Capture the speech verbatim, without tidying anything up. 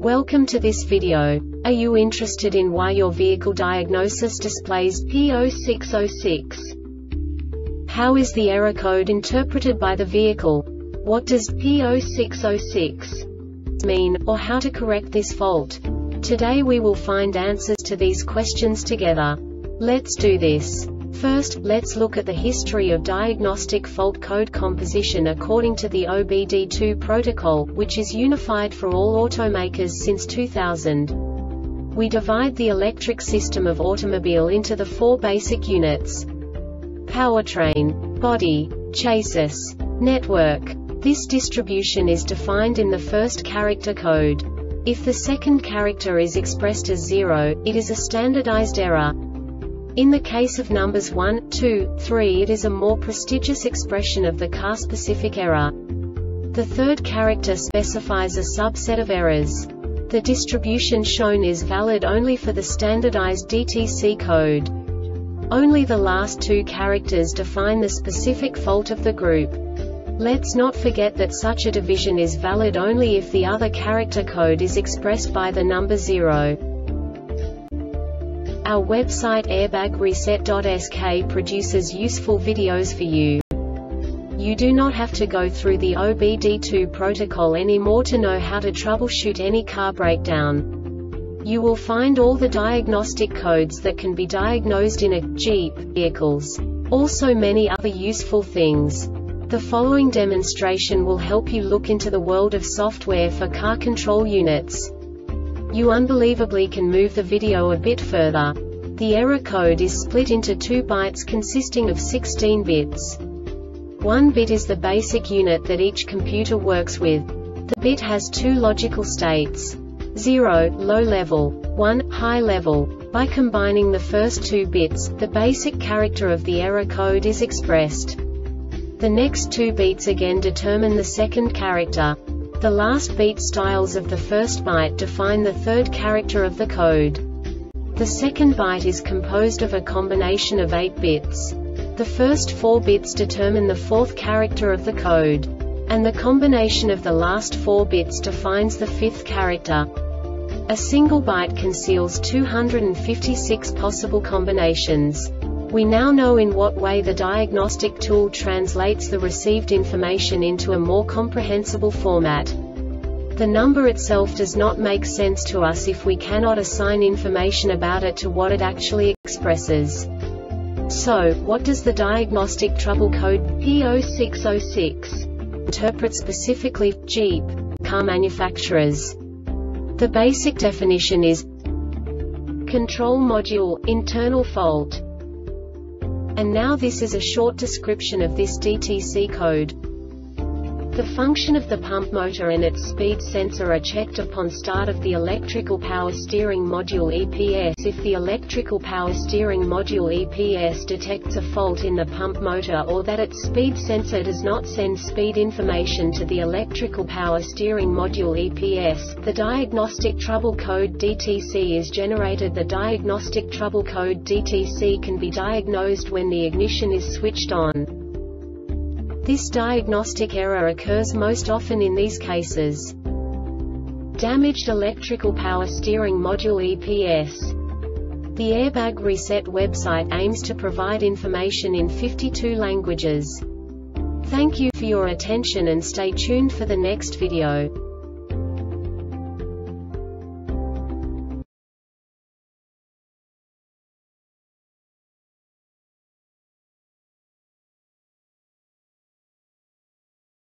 Welcome to this video. Are you interested in why your vehicle diagnosis displays P zero six zero six? How is the error code interpreted by the vehicle? What does P zero six zero six mean, or how to correct this fault? Today we will find answers to these questions together. Let's do this. First, let's look at the history of diagnostic fault code composition according to the O B D two protocol, which is unified for all automakers since two thousand. We divide the electric system of automobile into the four basic units: powertrain, body, chassis, network. This distribution is defined in the first character code. If the second character is expressed as zero, it is a standardized error. In the case of numbers one, two, three, it is a more prestigious expression of the car-specific error. The third character specifies a subset of errors. The distribution shown is valid only for the standardized D T C code. Only the last two characters define the specific fault of the group. Let's not forget that such a division is valid only if the other character code is expressed by the number zero. Our website airbag reset dot S K produces useful videos for you. You do not have to go through the O B D two protocol anymore to know how to troubleshoot any car breakdown. You will find all the diagnostic codes that can be diagnosed in a Jeep vehicles. Also many other useful things. The following demonstration will help you look into the world of software for car control units. You unbelievably can move the video a bit further. The error code is split into two bytes consisting of sixteen bits. One bit is the basic unit that each computer works with. The bit has two logical states: zero, low level, one, high level. By combining the first two bits, the basic character of the error code is expressed. The next two beats again determine the second character. The last beat styles of the first byte define the third character of the code. The second byte is composed of a combination of eight bits. The first four bits determine the fourth character of the code. And the combination of the last four bits defines the fifth character. A single byte conceals two hundred fifty-six possible combinations. We now know in what way the diagnostic tool translates the received information into a more comprehensible format. The number itself does not make sense to us if we cannot assign information about it to what it actually expresses. So, what does the diagnostic trouble code P zero six zero six interpret specifically for Jeep car manufacturers? The basic definition is control module, internal fault. And now this is a short description of this D T C code. The function of the pump motor and its speed sensor are checked upon start of the electrical power steering module E P S. If the electrical power steering module E P S detects a fault in the pump motor or that its speed sensor does not send speed information to the electrical power steering module E P S, the diagnostic trouble code D T C is generated. The diagnostic trouble code D T C can be diagnosed when the ignition is switched on. This diagnostic error occurs most often in these cases: damaged electrical power steering module E P S. The Airbag Reset website aims to provide information in fifty-two languages. Thank you for your attention and stay tuned for the next video.